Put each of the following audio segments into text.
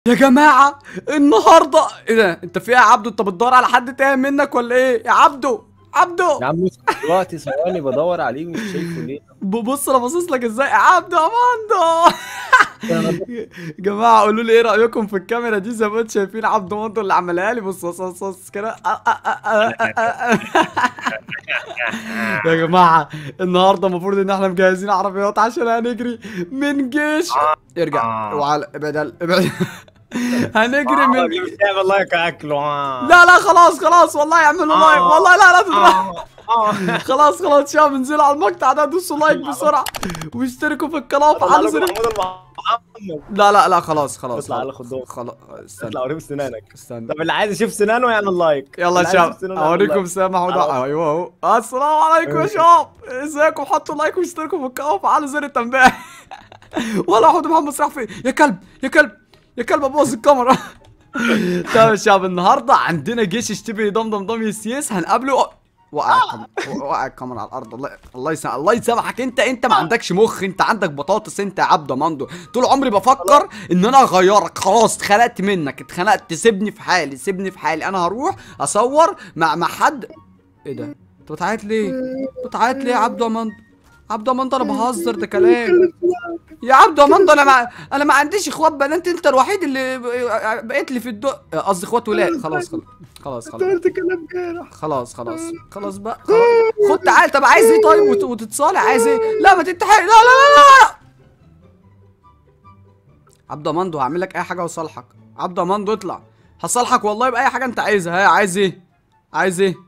يا جماعة النهاردة ايه ده؟ انت في ايه يا عبدو؟ انت بتدور على حد تايه منك ولا ايه؟ يا عبدو عبدو يا عم اسكت دلوقتي ثواني بدور عليه مش شايفه ليه؟ بص انا باصص لك ازاي يا عبدو يا ماندو. انا يا جماعة قولوا لي ايه رأيكم في الكاميرا دي زي ما انتم شايفين عبدو ماندو اللي عملها لي. بص بص بص بص كده. يا جماعة النهاردة المفروض ان احنا مجهزين عربيات عشان هنجري من جيش. ارجع وعلى ابعد. هنجري من مش تعمل لايك اكله لا لا خلاص خلاص والله اعملوا لايك والله لا لا تضرب. خلاص خلاص شباب انزلوا على المقطع ده دوسوا لايك بسرعة واشتركوا في القناة وفعلوا زر لا لا لا خلاص خلاص اطلع على خدوم خلاص استنى اطلع وريهم سنانك. استنى. طب اللي عايز يشوف سنانه يعمل لايك. يلا يا شباب اوريكم سامح وضع. ايوه اهو. السلام عليكم يا شباب ازيكم؟ حطوا لايك واشتركوا في القناة وفعلوا زر التنبيه. والله حوض محمد راح فين؟ يا كلب يا كلب يا كلب ابوظ الكاميرا. طيب يا شباب النهارده عندنا جيش يشتبه ضم يسيس هنقابله. وقع الكاميرا على الارض. الله يسامحك. انت ما عندكش مخ، انت عندك بطاطس انت يا عبده ماندو. طول عمري بفكر ان انا اغيرك. خلاص اتخنقت منك اتخنقت. سيبني في حالي سيبني في حالي. انا هروح اصور مع حد. ايه ده؟ انت بتعيط ليه؟ بتعيط ليه يا عبده ماندو؟ عبده ماندو انا بهزر ده كلام يا عبده ماندو. انا ما عنديش اخوات بنات. انت الوحيد اللي بقيت لي في الدق. قصدي اخوات ولاد. خلاص خلاص خلاص خلاص قلت كلام جارح. خلاص خلاص خلاص بقى خلاص. خد تعال. طب عايز ايه طيب وتتصالح؟ عايز ايه؟ لا ما تتحرق. لا لا لا لا عبده ماندو هعمل لك اي حاجه واصالحك. عبده ماندو اطلع هصالحك والله باي حاجه انت عايزها. ها عايز ايه؟ عايز ايه؟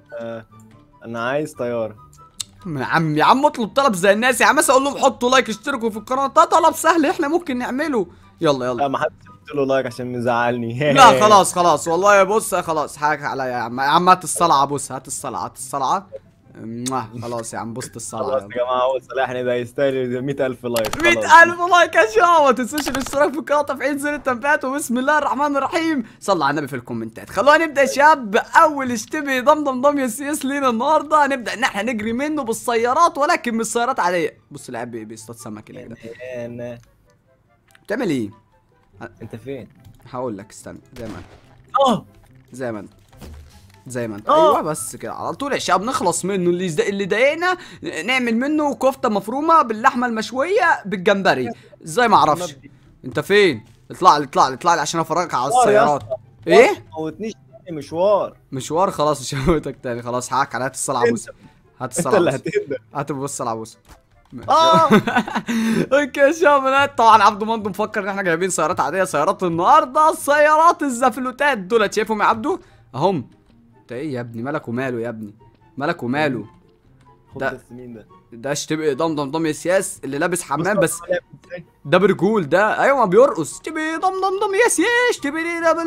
انا عايز طياره. يا عم اطلب طلب زي الناس يا عم. مثلا اقول لهم حطوا لايك اشتركوا في القناه. ده طلب سهل احنا ممكن نعمله. يلا لا ما حدش قلت له لايك عشان مزعلني. لا خلاص خلاص والله. بص خلاص حقك عليا يا عم. يا عم هات الصلعه. بص هات الصلعه هات الصلعه. خلاص يا عم بوست الصلعه. خلاص يا جماعه هو صالحني ده يستاهل 100,000 لايك. 100,000 لايك يا شباب. ما تنسوش الاشتراك في القناه وتفعيل زر التنبيهات. وبسم الله الرحمن الرحيم صلى على النبي في الكومنتات. خلونا نبدا يا شباب باول اشتبه ضم يا سيس لينا النهارده. هنبدا ان احنا نجري منه بالسيارات ولكن مش سيارات عاديه. بص اللاعب بيصطاد سمك هناك ده. انا بتعمل ايه؟ انت فين؟ هقول لك استنى. زي ما انت اه زي ما انت زي ما انت. ايوه بس كده على طول يا شباب نخلص منه. اللي ضايقنا نعمل منه كفته مفرومه باللحمه المشويه بالجمبري. ازاي ما اعرفش. انت فين؟ اطلع لي اطلع لي اطلع لي عشان افرجك على السيارات. ايه؟ ما موتنيش مشوار خلاص مش هموتك تاني. خلاص حقك على. هات الصلعه بوسه. هات الصلعه انت اللي بوسه. هتهدى. هات الصلعه بوسه. اه اوكي يا شباب طبعا عبده مندو مفكر ان احنا جايبين سيارات عاديه. سيارات النهارده السيارات الزفلوتات دول. شايفهم يا عبده اهم. انت ايه يا ابني؟ مالك وماله يا ابني؟ مالك وماله؟ ده مين ده اشتبه ضم يا سياس اللي لابس حمام بس. ده برجول ده. ايوه ما بيرقص. اشتبه ضم يا سياس اشتبه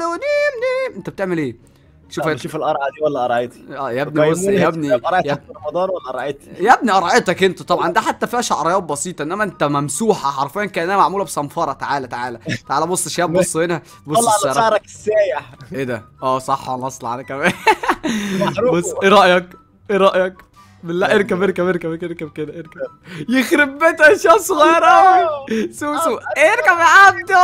انت بتعمل ايه؟ شوف القرعه دي ولا قرعتي؟ يا ابني بص يا ابني رمضان ولا قرعتي؟ يا ابني قرعتك انت طبعا. ده حتى فيها شعريات بسيطه انما انت ممسوحه حرفيا كانها معموله بصنفره. تعالى بص يا شباب. بص هنا. بص طلع على شعرك السايح. ايه ده؟ صح انا اصلا انا كمان. بص ايه رايك بالله؟ اركب كده اركب. يخرب بيتها يا شباب صغيره قوي. سوسو اركب يا عبده.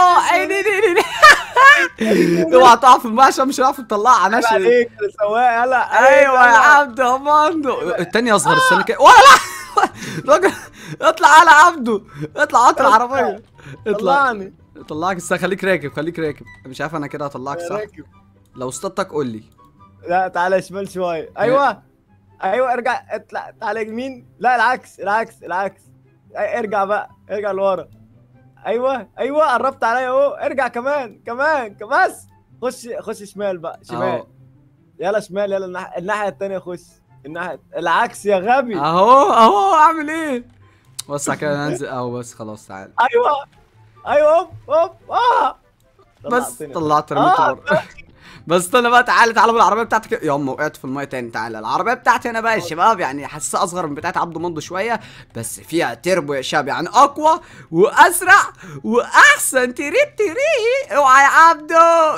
اوعى تقع في الماء عشان مش هنعرف نطلعها. ماشي عليك يا سواق. يلا ايوه يا عبده ماندو. التاني اصغر. استنى كده ولا لا راجل. اطلع على عبده. اطلع هات العربيه. طلعني. طلعك. خليك راكب. مش عارف انا كده هطلعك صح. لو اصطدتك قول لي. لا تعالى شمال شويه. ايوه ارجع. اطلع تعالى يمين. لا العكس. ارجع بقى. ارجع لورا. ايوه قربت عليا اهو. ارجع كمان بس. خش شمال بقى. شمال. يلا شمال. يلا الناحيه الثانيه. خش العكس يا غبي. اهو اعمل ايه؟ بص كده انزل اهو. بس خلاص تعال. ايوه هوب بس طلعت رميته بس استنى بقى. تعالى بالعربيه بتاعتك. يا ام وقعت في الميه تاني. تعالى العربيه بتاعتي انا بقى يا شباب. يعني حاسسها اصغر من بتاعت عبده مندو شويه بس فيها تربو يا شباب. يعني اقوى واسرع واحسن. تري اوعى يا عبده.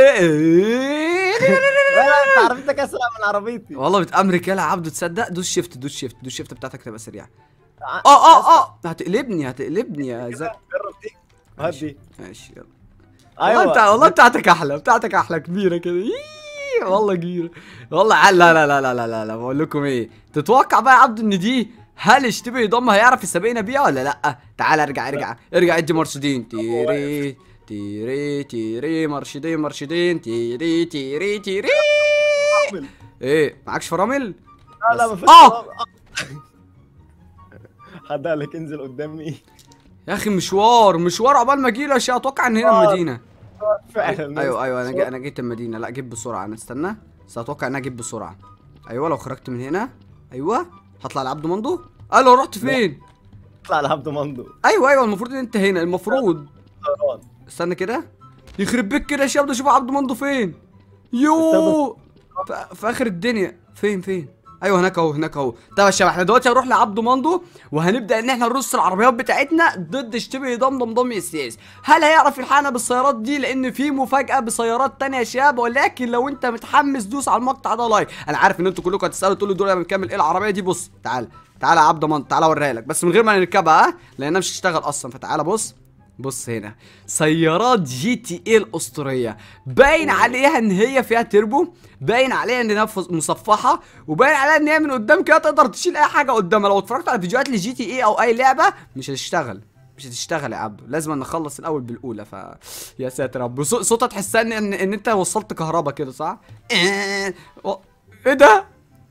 انت عربيتك اسرع من عربيتي والله بتأمرك يا عبده. تصدق؟ دوس شيفت بتاعتك تبقى سريعه. هتقلبني يا زلمه. جرب دي. هات دي. ماشي يلا. والله بتاعتك احلى، بتاعتك احلى كبيره كده. والله كبيره والله. لا لا لا لا لا لا لا، بقول لكم ايه، تتوقع بقى يا عبد ان دي هل اشتبه ضم هيعرف يسابقنا بيها ولا لا؟ تعال ارجع ادي مرشدين. تيري تيري تيري مرشدين مرشدين تيري تيري تيري. ايه معكش فرامل؟ لا ما فيش. حد قال لك انزل قدامي يا اخي مشوار عقبال ما اجي له. اتوقع ان هنا المدينه فعلا. ايوه انا جيت المدينه. لا جيت بسرعه، انا استنى بس اتوقع ان انا جيت بسرعه. ايوه لو خرجت من هنا ايوه هطلع لعبد مندو. الو رحت فين؟ اطلع لعبد مندو. ايوه المفروض ان انت هنا المفروض. استنى كده يخرب بيك كده يا شباب، ده شوف عبد مندو فين. يو في اخر الدنيا. فين ايوه هناك اهو. طب يا شباب احنا دلوقتي هنروح لعبد مندو وهنبدا ان احنا نرص العربيات بتاعتنا ضد اشتبه ضم السياس. هل هيعرف يلحقنا بالسيارات دي؟ لان في مفاجاه بسيارات تانية يا شباب. ولكن لو انت متحمس دوس على المقطع ده لايك. انا عارف ان انتوا كلكم هتسالوا تقولوا دول بنكمل ايه العربيه دي. بص تعالى يا عبد مندو، تعالى اوريها لك بس من غير ما نركبها لانها مش هتشتغل اصلا. فتعالى بص هنا سيارات جي تي ايه الاسطوريه. باين عليها ان هي فيها تربو، باين عليها انها مصفحه، وباين عليها ان هي من قدام كده تقدر تشيل اي حاجه قدامها. لو اتفرجت على فيديوهات لجي تي ايه او اي لعبه مش هتشتغل يا عبدو. لازم نخلص الاول بالاولى. يا ساتر يا رب. صوتها تحسها ان انت وصلت كهربا كده صح؟ ايه ده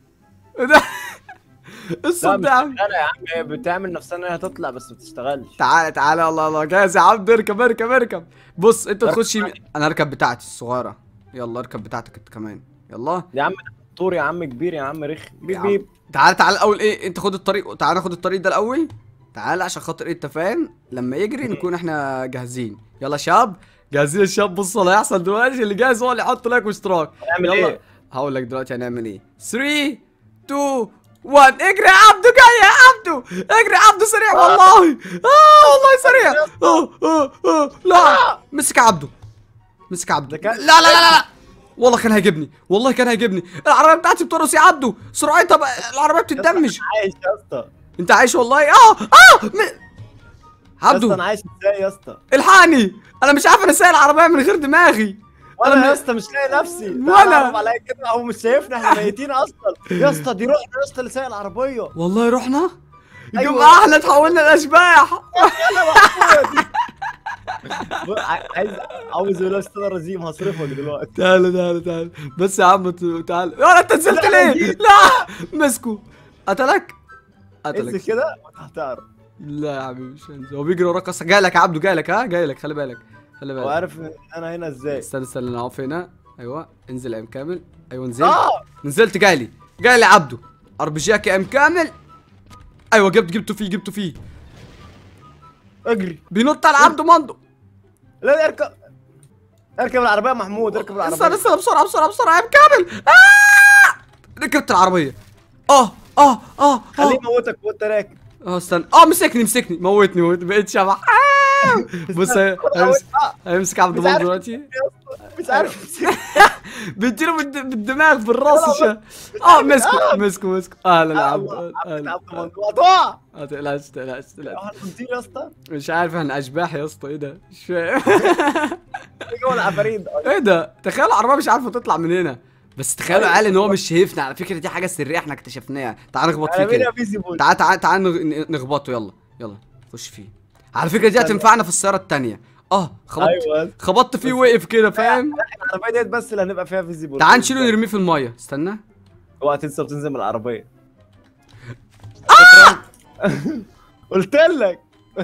الصوت ده يا عم. انا يا عم هي بتعمل نفسها انها هتطلع بس ما بتشتغلش. تعالى الله جاهز يا عبد. اركب. بص انت تخش يمين، انا اركب بتاعتي الصغيره. يلا اركب بتاعتك انت كمان يلا يا عم. طور يا عم كبير يا عم رخ. بيب تعالى الاول. ايه انت خد الطريق، تعالى ناخد الطريق ده الاول. تعالى عشان خاطر ايه انت فاهم لما يجري نكون احنا جاهزين. يلا شاب جاهزين يا شباب. بص اللي هيحصل دلوقتي، اللي جاهز هو اللي يحط لايك واشتراك. هنعمل ايه؟ هقول لك دلوقتي هنعمل ايه. 3 2 1 اجري يا عبدو. جاي يا عبدو اجري يا عبدو سريع والله. والله سريع. لا مسك عبدو لا والله كان هيجيبني العربيه بتاعتي بترقص يا عبدو سرعتها العربيه بتتدمج. عايش يا اسطى. انت عايش والله. عبدو انا عايش ازاي يا اسطى؟ الحقني انا مش عارف انا سايق العربيه من غير دماغي. انا يا اسطى مش لاقي نفسي. وانا عليا كده هو مش شايفنا احنا ميتين اصلا يا اسطى. دي روحنا يا اسطى اللي سايق العربيه. والله رحنا. أيوة. احنا اتحولنا لاشباح. عاوز ولا استاذ رزيم هصرفك دلوقتي. تعال بس يا عم تعال. يا انت نزلت ليه؟ لا مسكوا. قتلك انزل كده هتعرف. لا يا حبيبي مش هنزل. هو بيجري وراك اصلا. جاي لك يا عبدو جاي لك خلي بالك. هو عارف انا هنا ازاي. استنى انا اقف هنا. ايوه انزل يا ام كامل. ايوه نزلت جاي لي يا عبدو. ار بي جي يا ام كامل. ايوه جبته فيه. اجري بينط على عبدو مندو. لا اركب العربيه محمود. اركب العربيه. استنى بسرعه يا ام كامل. ركبت العربيه. خليه يموتك وانت راكب. استنى. مسكني موتني بقيت شبح. بص هيمسك عبد الله دلوقتي. مش عارف بيديله بالدماغ بالراس. مسكه. لا عبد ما تقلقش. يا اسطى مش عارف احنا اشباح يا اسطى. ايه ده مش فاهم. جوه العفاريت. ايه ده تخيل العربيه مش عارفه تطلع من هنا. بس تخيلوا يا عيال ان هو مش شايفنا. على فكره دي حاجه سريه احنا اكتشفناها. تعال نخبط فيه كده. تعال نخبطه. يلا خش فيه. على فكره دي هتنفعنا في السياره الثانيه. خبطت فيه وقف كده فاهم. العربيه ديت بس اللي هنبقى فيها فيزيبل. تعال نشيله نرميه في الميه. استنى اوعى تنسى بتنزل من العربيه. قلت لك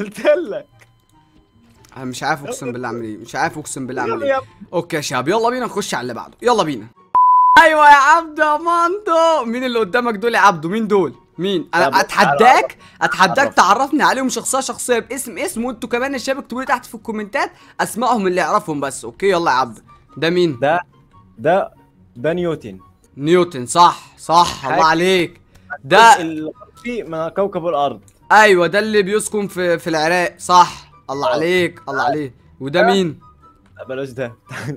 انا مش عارف اقسم بالله اعمل ايه. اوكي يا شباب يلا بينا نخش على اللي بعده. يلا بينا. ايوه يا عبدو يا مندو. مين اللي قدامك دول يا عبدو؟ مين دول؟ انا اتحداك تعرفني عليهم شخصيه باسم وانتوا كمان يا شباب اكتبوا لي تحت في الكومنتات اسمائهم اللي يعرفهم بس. اوكي يلا يا عبدو. ده مين؟ ده نيوتن. صح الله عليك. ده من كوكب الارض. ايوه ده اللي بيسكن في العراق صح. الله عليك. وده مين؟ بلاش ده.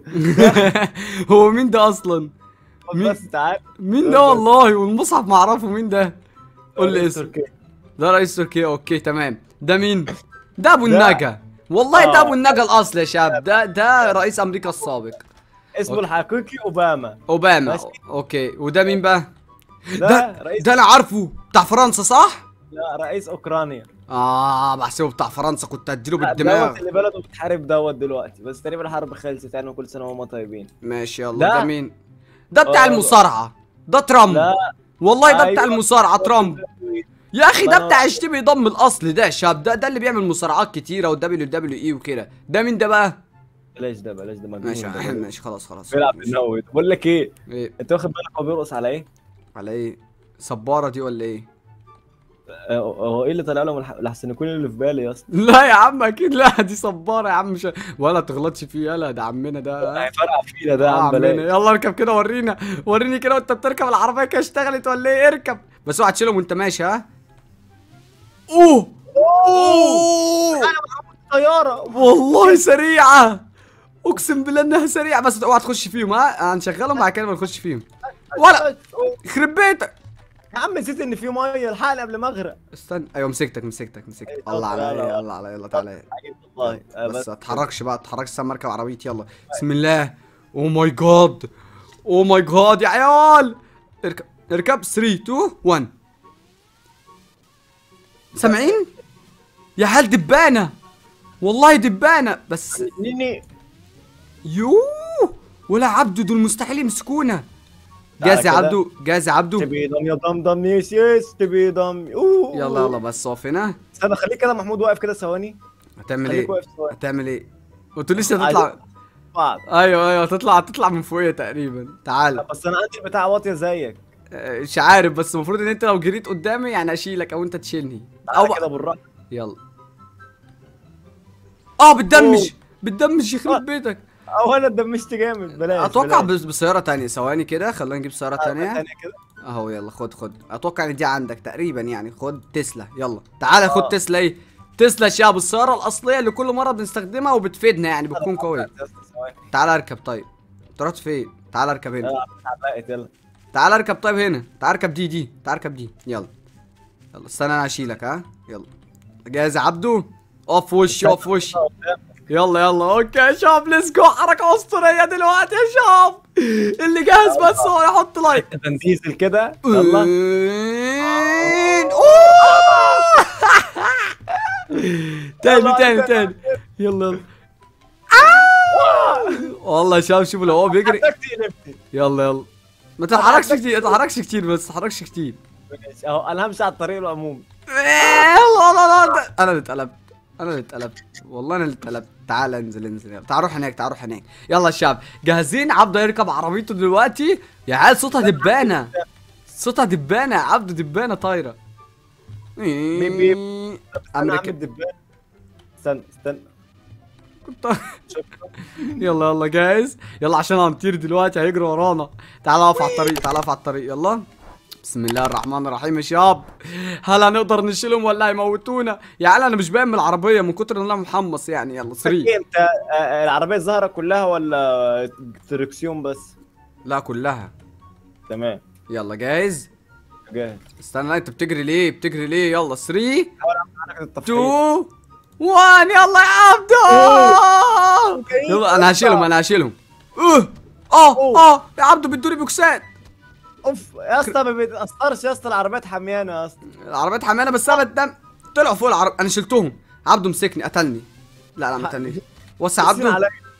هو مين ده اصلا؟ بس تعال. مين ده والله والمصحف ما اعرفه. مين ده؟ قول لي اسمه. ده رئيس تركيا. اوكي تمام. ده مين؟ ده ابو النجا. والله ده ابو النجا الاصل يا شباب، ده رئيس امريكا السابق. اسمه أوكي. الحقيقي اوباما. اوباما. ماشي. اوكي، وده مين بقى؟ ده رئيس. ده انا عارفه، بتاع فرنسا صح؟ لا، رئيس اوكرانيا. بحسبه بتاع فرنسا، كنت هديله لا، بالدماغ. دوت اللي بلده بتحارب دوت دلوقتي، بس تقريبا الحرب خلصت يعني، وكل سنه وهم طيبين. ماشي يلا. ده. ده مين؟ ده بتاع المصارعة، ده ترامب. لا والله ده بتاع أيوة. المصارعة ترامب. يا اخي ده ما بتاع أنا- اشتبي ضم الاصل ده يا شاب، ده اللي بيعمل مصارعات كتيرة والدبليو دبليو اي وكده. ده مين ده بقى؟ بلاش ده مجنون. ماشي ده. ماشي خلاص. بيلعب ماشي. بالنووي. بقول لك ايه، ايه انت واخد بالك هو بيرقص على ايه؟ على ايه؟ صبارة دي ولا ايه؟ هو ايه اللي طالع له من الاحسن يكون اللي في بالي يا اسطى؟ لا يا عم اكيد لا، دي صبارة يا عم، مش ولا تغلطش فيه، يلا ده عمنا ده. هيفرقع فينا ده يا عم، عمنا، بلاش. يلا اركب كده، وريني كده وانت بتركب العربية كده اشتغلت ولا ايه؟ اركب بس اوعى تشيلهم وانت ماشي، ها؟ اوه طياره. والله سريعة، اقسم بالله انها سريعة، بس اوعى تخش فيهم، ها؟ هنشغلهم بعد كده نخش فيهم. ولا يخرب بيتك يا عم، نسيت ان في ميه، الحقني قبل ما اغرق. استنى. ايوه مسكتك. الله عليا، يلا تعالى. والله بس ما تتحركش بقى، استنى اركب عربيتي، يلا بسم الله. اوه ماي جاد يا عيال. اركب 3 2 1. سامعين؟ يا عيال دبانة، والله دبانة بس. نيني. يوه ولا عبده، دول مستحيل يمسكونا. جاهز يا عبده. تبي دم يا دم يس تبي دم. يلا بس اقف هنا. استنى، خليك كده محمود واقف كده ثواني. هتعمل خليك ايه؟ واقف ثواني. ما تقوليش هتطلع. بعض. ايوه تطلع من فوقيه تقريبا. تعال. بس انا عندي البتاع واطيه زيك. مش عارف، بس المفروض ان انت لو جريت قدامي يعني اشيلك او انت تشيلني تعالى كده بالراحه. يلا. بتدمج يخرب بيتك. انا اتدمجت جامد، بلاش. اتوقع بسياره تانية، ثواني كده خلينا نجيب سياره تانية. كده اهو يلا خد. اتوقع ان دي عندك تقريبا يعني. خد تسلا، يلا تعالى خد تسلا. ايه تسلا شاب، السياره الاصليه اللي كل مره بنستخدمها وبتفيدنا يعني، بتكون قويه. تعالى اركب. طيب انت رحت فين؟ تعالى اركب هنا. يلا تعالى اركب. طيب هنا تعالى اركب دي. تعالى اركب دي. يلا استنى انا هشيلك، ها؟ يلا جاهز يا عبدو؟ اقف وشي. يلا اوكي يا شباب، ليتس جو. حركه اسطوريه دلوقتي يا شباب، اللي جاهز بس هو يحط لايك. تنزيل كده. يلا. تاني. يلا. والله يا شباب شوفوا لو هو بيجري. يلا ما تتحركش كتير بس تتحركش كتير. اهو انا همشي على الطريق العمومي. لا انا اللي اتقلبت والله انا اللي اتقلبت. تعال انزل. تعال روح هناك. يلا يا شباب جاهزين؟ عبده يركب عربيته دلوقتي. يا عيال صوتها دبانه. يا عبده دبانه طايره. امريكا. الدبان. استنى. يلا جاهز. يلا عشان هنطير دلوقتي، هيجري ورانا. تعال اقف على الطريق. يلا بسم الله الرحمن الرحيم يا شباب. هل هنقدر نشيلهم ولا هيموتونا؟ يا عيال انا مش باين من العربيه من كتر ان انا محمص يعني. يلا 3. انت العربيه الزهره كلها ولا تركسيون بس؟ لا كلها. تمام. يلا جاهز. استنى، لا انت بتجري ليه؟ يلا 3 2 1. يلا يا عبدو. يلا انا هشيلهم. يا عبدو بتدوري بوكسات. اوف يا اسطى، ما بيتاثرش يا اسطى، العربيات حميانه يا اسطى. العربيات حميانه بس انا الدم طلعوا فوق العربيه. انا شلتهم. عبدو مسكني قتلني. لا ما قتلنيش. وسع عبدو.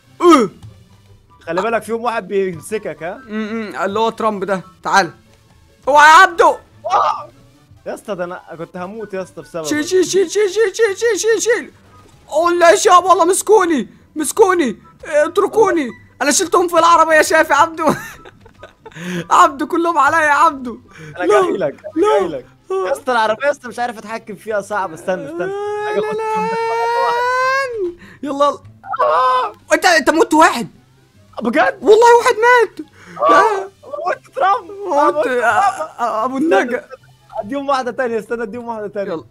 خلي بالك فيهم واحد بيمسكك، ها؟ اللي هو ترامب ده. تعال. اوعى يا عبدو. يا اسطى ده انا كنت هموت يا اسطى بسبب. شيل. والله يا شباب والله مسكوني. اتركوني. انا شلتهم في العربيه. شايف يا عبدو؟ عبدو كلهم عليا يا عبدو. انا جاي لك. يا اسطى العربيه يا اسطى مش عارف اتحكم فيها، صعب. استنى. يلا. انت موت واحد بجد والله. واحد مات. موت ترامب. ابو النجا. اديهم واحده ثانيه. يلا.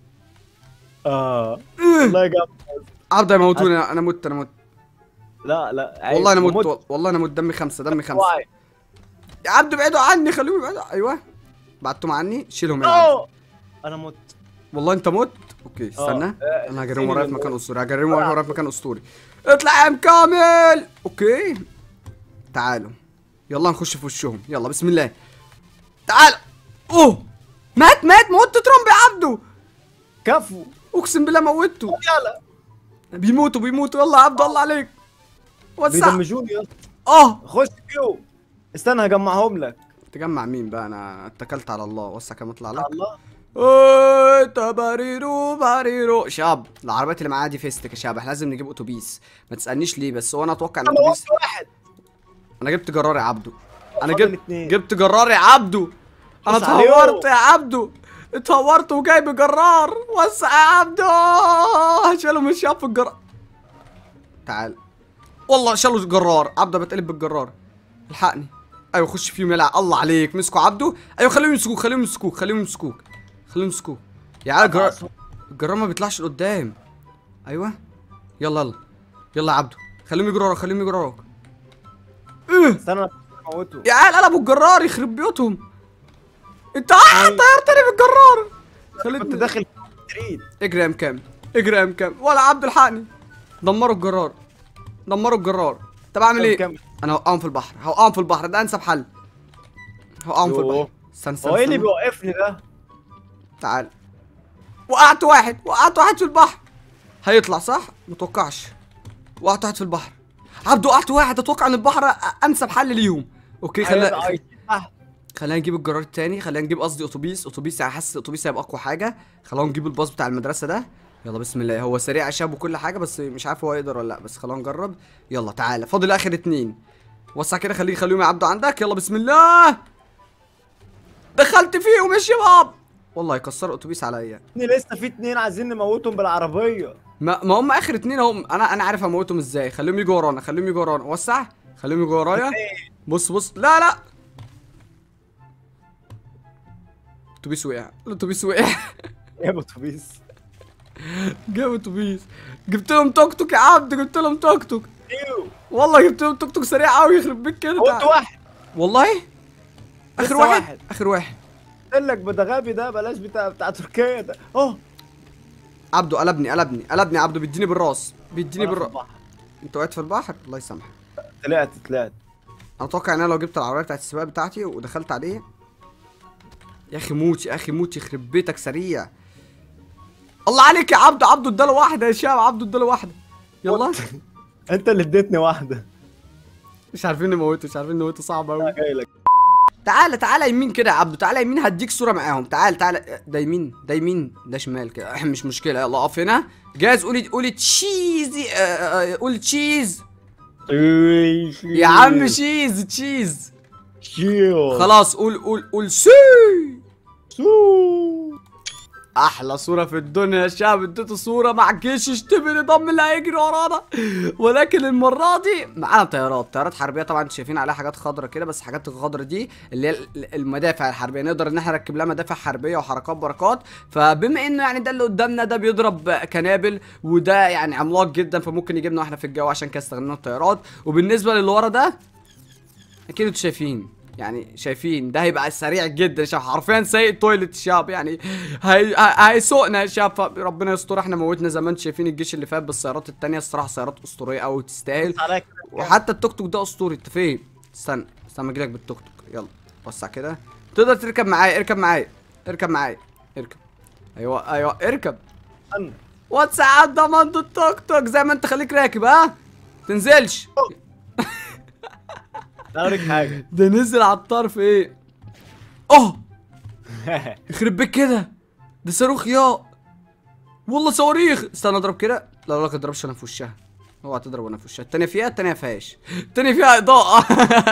والله يا جامد. عبد يموتوني. انا مت. لا والله انا مت. دمي خمسة. يا عبد ابعدوا عني، خليهم يبعدوا. ايوه بعدتم عني. شيلهم يا عبد. انا مت. والله انت مت. اوكي استنى، انا هجريهم سيني ورايا في من مكان اسطوري، هجريهم ورايا في مكان اسطوري. اطلع يا مكامل. اوكي تعالوا يلا نخش في وشهم، يلا بسم الله. تعال. اوه مات موت ترامب يا عبده. كفو. اقسم بالله موتته. يلا بيموتوا يلا يا عبده الله عليك. وسع. بيدمجوني يا اسطى. خش فيهم. استنى هجمعهم لك. تجمع مين بقى؟ انا اتكلت على الله. وسع كام اطلع لك. الله. اوه تباريرو باريرو. شاب العربيات اللي معايا دي فيستك يا شاب، احنا لازم نجيب اتوبيس. ما تسالنيش ليه، بس هو انا اتوقع ان الاتوبيس. واحد. انا جبت جرار يا عبده. انا فاضل جبت جرار يا عبده. انا اتهورت يا عبده، اتهورت وجايب جرار. وسع يا عبده. هشيله من الشاب في الجرار. تعال والله شالوا الجرار. عبده بتقلب بالجرار. الحقني. ايوه خش فيهم يلعب. الله عليك مسكوا عبده. ايوه خليهم يمسكوك. يا عيال الجرار ما بيطلعش لقدام. ايوه يلا يا عبده. خليهم يجروا وراك. استنى موته. يا عيال قلبوا الجرار يخرب بيوتهم. انت طيرتني بالجرار. كنت داخل تريد. اجري يا مكام ولا عبد الحقني. دمروا الجرار. طب اعمل ايه؟ انا هوقعهم في البحر. ده انسب حل. هوقعهم في البحر. استنى هو ايه اللي بيوقفني ده؟ تعال. وقعت واحد في البحر. هيطلع صح؟ متوقعش. وقعت واحد في البحر. عبده وقعت واحد. اتوقع ان البحر انسب حل ليهم. اوكي خلينا نجيب الجرار التاني. خلينا نجيب قصدي اتوبيس. حاسس اتوبيس هيبقى اقوى حاجه. خلينا نجيب الباص بتاع المدرسه ده. يلا بسم الله. هو سريع يا شاب وكل حاجه، بس مش عارف هو يقدر ولا لا، بس خلينا نجرب. يلا تعالى فاضل اخر 2. وسع كده. خليهم يعبدوا عندك. يلا بسم الله. دخلت فيهم يا شباب. والله يكسروا اتوبيس عليا. لسه في 2 عايزين نموتهم بالعربيه. ما هم اخر 2 اهم. انا عارف اموتهم ازاي. خليهم يجوا ورانا. وسع. خليهم يجوا ورايا. بص لا الاتوبيس وقع. جاب اتوبيس. جبت لهم توك توك يا عبد. والله جبت لهم توك توك سريع قوي. يخرب بيك كده. قلت واحد والله. اخر واحد. قلت لك ده غبي ده. بلاش بتاع تركيا ده. عبده قلبني عبده. بيديني بالراس. انت وقعت في البحر. الله يسامحك. طلعت. انا اتوقع ان انا لو جبت العربيه بتاعت السباق بتاعتي ودخلت عليه. يا اخي موت يخرب بيتك سريع. الله عليك يا عبده اداله واحده يا شباب. عبده اداله واحده. يلا. انت اللي اديتني واحده. مش عارفين نموته. صعب قوي. جاي لك. تعالى يمين كده يا عبده. تعالى يمين هديك صوره معاهم. تعالى. ده يمين ده شمال كده. مش مشكله. يلا اقف هنا. جاهز؟ قولي تشيزي. قولي تشيز يا عم. تشيز. خلاص قول سي. احلى صوره في الدنيا يا شباب. اديته صوره مع جيش يشتبه نظام اللي هيجري ورانا. ولكن المره دي معانا طيارات حربيه. طبعا انتوا شايفين عليها حاجات خضرا كده، بس الحاجات الخضرا دي اللي هي المدافع الحربيه. نقدر ان احنا نركب لها مدافع حربيه وحركات بركات. فبما انه يعني ده اللي قدامنا ده بيضرب كنابل، وده يعني عملاق جدا، فممكن يجيبنا واحنا في الجو. عشان كده استخدمنا الطيارات. وبالنسبه للي ورا ده اكيد انتوا شايفين ده هيبقى سريع جدا. شاف حرفيا سايق تويلت شاب يعني. هيسوقنا يا شاب. ربنا يستر. احنا موتنا زي ما انتم شايفين الجيش اللي فات بالسيارات التانية. الصراحه سيارات اسطوريه قوي تستاهل. وحتى التوك توك ده اسطوري. انت فين؟ استنى اجيلك بالتوك توك. يلا وسع كده. تقدر تركب معايا. اركب معايا. ايوه اركب. وسع ضمنت التوك توك زي ما انت. خليك راكب. تنزلش. اوريك حاجه. ده نزل على الطرف. ايه؟ يخرب بيك كده. ده صاروخ والله صواريخ. استنى اضرب كده. لا ما تضربش انا في وشها. اوعى تضرب انا في وشها. التانية فيهاش. التانية فيها اضاءة.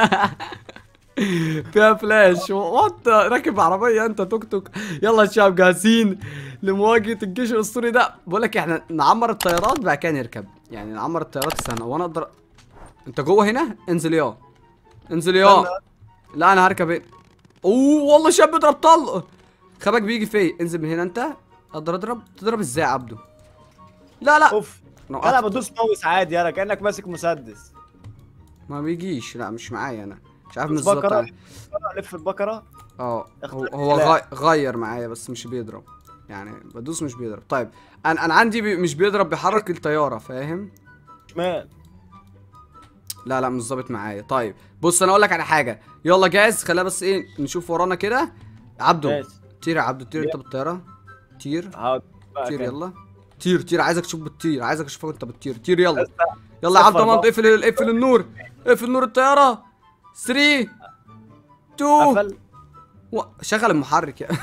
فيها فلاش. وات راكب عربية انت توك توك. يلا يا شباب جاهزين لمواجهة الجيش الاسطوري ده. بقول لك احنا نعمر الطيارات بعد كده نركب. يعني نعمر الطيارات. استنى وانا اقدر. انت جوه هنا. انزل لا انا هركب هنا. والله شاب بيضرب طلق. خباك بيجي فين. انزل من هنا انت. اضرب. تضرب ازاي يا عبده؟ لا اوف. انا بدوس ماوس عادي. يلا كانك ماسك مسدس. ما بيجيش. لا مش معايا. انا مش عارف بالظبط. لف البقره. هو غير معايا بس مش بيضرب. يعني بدوس مش بيضرب. طيب انا عندي مش بيضرب، بيحرك الطياره، فاهم؟ شمال. لا مش ظابط معايا. طيب بص انا اقول لك على حاجه، يلا جاهز؟ خلينا بس ايه نشوف ورانا كده. عبدو ماشي. طير يا عبدو، طير انت بالطياره. طير حاضر. طير يلا. طير عايزك تشوف بتطير، عايزك اشوفك انت بتطير. طير يلا. بس يلا يا عبدو صفر منط، اقفل النور، اقفل نور الطياره. 3 2 قفل. شغل المحرك يا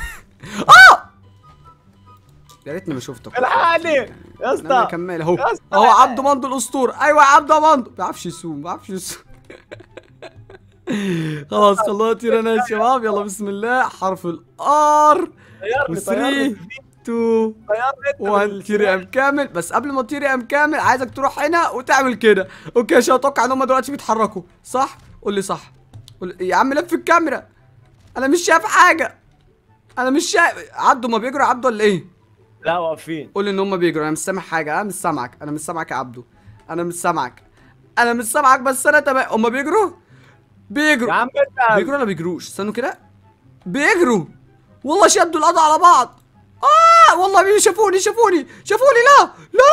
يا ريتني ما شفتك. الحقني يا انا اسطى. كمل اهو. يا اسطى. اهو عبده مندو الاسطوره. ايوه يا عبده مندو، ما بيعرفش يسوم، ما بيعرفش يسوم. خلاص خلوها طير انا يا شباب. يلا بسم الله. حرف الار. طيرني 3 2 1 طير يا ام كامل. بس قبل ما تطير يا ام كامل عايزك تروح هنا وتعمل كده. اوكي عشان اتوقع ان هم دلوقتي بيتحركوا، صح؟ قول لي صح. قول يا عم لف الكاميرا، انا مش شايف حاجه، انا مش شايف. عبده ما بيجروا عبده ولا ايه؟ لا واقفين. قول لي ان هم بيجروا، انا مش سامع حاجه. انا مش سامعك، انا مش سامعك يا عبده، انا مش سامعك، انا مش سامعك. بس انا تمام. هم بيجروا يا عم انت بيجروا ولا بيجروش؟ استنوا كده. بيجروا والله، شدوا القضاء على بعض. والله شافوني لا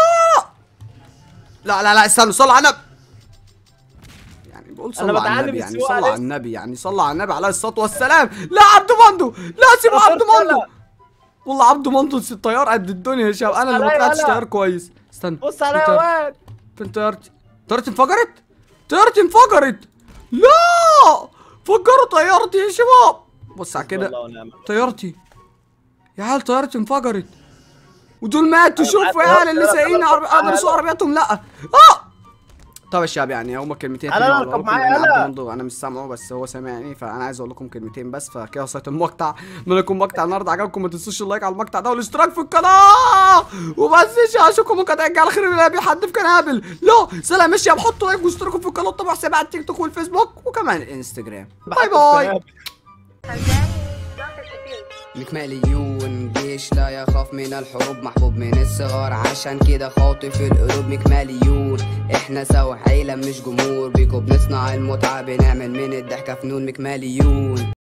استنوا. صلوا على النبي. يعني بقول صلوا على النبي، يعني صلوا على النبي، يعني صلوا على النبي عليه الصلاه والسلام. لا عبده مندو، لا سيبوا عبده مندو. والله عبده مندو الطيار قد الدنيا يا شباب. انا اللي ما طلعتش طيار كويس. استنى بص عليا يا واد. فين طيارتي؟ طيارتي انفجرت. لا فجروا طيارتي يا شباب. بص على كده طيارتي يا عيال، طيارتي انفجرت ودول ماتوا. شوفوا يا عيال اللي سايقين قدروا يسوقوا عربياتهم. لا طب يا شباب يعني هما كلمتين انا اركب معايا. انا مش سامعه بس هو سامعني، فانا عايز اقول لكم كلمتين بس. فكده وصلت المقطع. اتمنى يكون مقطع النهارده عجبكم. ما تنسوش اللايك على المقطع ده والاشتراك في القناه، وبس اشوفكم مقطع الجاي على خير. لا حد في قنابل. لا سلام يا شباب. حطوا لايك واشتركوا في القناه وطبعوا حسابي على التيك توك والفيسبوك وكمان الانستجرام. باي باي. مكماليون جيش لا يخاف من الحروب، محبوب من الصغار عشان كده خاطف القلوب. مكماليون احنا سوا عيلة مش جمهور، بيكو بنصنع المتعة، بنعمل من الضحكة فنون. مكماليون.